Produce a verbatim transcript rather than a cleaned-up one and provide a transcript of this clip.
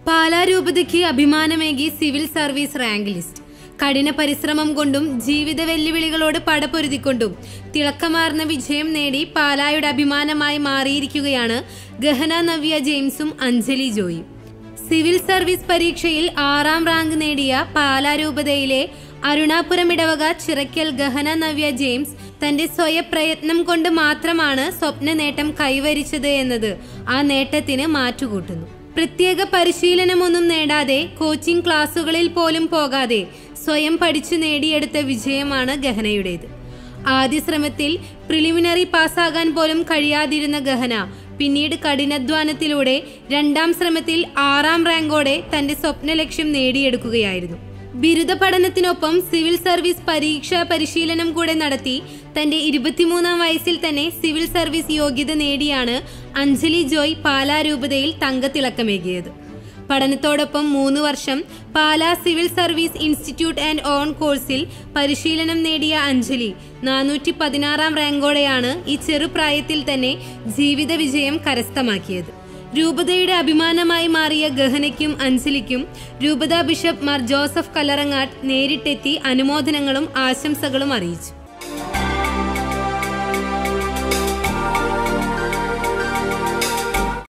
പാലാ രൂപതയ്ക്ക് അഭിമാനമേകി civil service rank list. കഠിന പരിശ്രമം കൊണ്ടും ജീവിത വെല്ലുവിളികളോട് പടപൊരുതിക്കൊണ്ടും തിളക്കമാർന്ന വിജയം നേടി പാലായുടെ അഭിമാനമായി മാറിയിരിക്കുകയാണ് ഗഹന നവ്യ ജെയിംസും അഞ്ജലി ജോയും. സിവിൽ സർവീസ് പരീക്ഷയിൽ ആറാം റാങ്ക് നേടിയ പാലാ രൂപതയിലെ അരുണാപുരം ഇടവക ചിറക്കൽ ഗഹന നവ്യ ജെയിംസ് തന്റെ സ്വയപ്രയത്നം കൊണ്ട് മാത്രമാണ് സ്വപ്ന നേട്ടം കൈവരിച്ചത് എന്നത് ആ നേട്ടത്തിന് മാറ്റുകൂട്ടുന്നു. പ്രത്യേക പരിശീലനമൊന്നും നേടാതെ കോച്ചിംഗ് ക്ലാസുകളിൽ പോലും പോകാതെ സ്വയം പഠിച്ചു നേടിയെടുത്ത വിജയമാണ് ഗഹനയുടേത്. ആദ്യ ശ്രമത്തിൽ പ്രിലിമിനറി പാസ്സാകാൻ പോലും കഴിയാതിരുന്ന ഗഹന പിന്നീട് കഠിനാധ്വാനത്തിലൂടെ രണ്ടാം ശ്രമത്തിൽ ആറാം റാങ്കോടെ തന്റെ സ്വപ്ന ലക്ഷ്യം നേടിയെടുക്കുകയായിരുന്നു. ബിരുദ പഠനത്തിനൊപ്പം സിവിൽ സർവീസ് പരീക്ഷാ പരിശീലനം കൂടെ നടത്തി തന്റെ ഇരുപത്തിമൂന്നാം വയസ്സിൽ തന്നെ സിവിൽ സർവീസ് യോഗ്യത നേടിയാണ് അഞ്ജലി ജോയ് പാലാ രൂപതയിൽ തങ്കത്തിളക്കമേകിയത്. പഠനത്തോടൊപ്പം മൂന്ന് വർഷം Pala civil service institute and on കോഴ്സിൽ പരിശീലനം നേടിയ അഞ്ജലി നാനൂറ്റി പതിനാറാം റാങ്കോടെയാണ് ഈ ചെറുപ്രായത്തിൽ തന്നെ ജീവിത വിജയം കരസ്ഥമാക്കിയത്. രൂപതയുടെ അഭിമാനമായി മാറിയ ഗഹനയ്ക്കും അഞ്ജലിക്കും രൂപതാ ബിഷപ്പ് മാർ ജോസഫ് കല്ലറങ്ങാട്ട് നേരിട്ടെത്തി അനുമോദനങ്ങളും ആശംസകളും അറിയിച്ചു.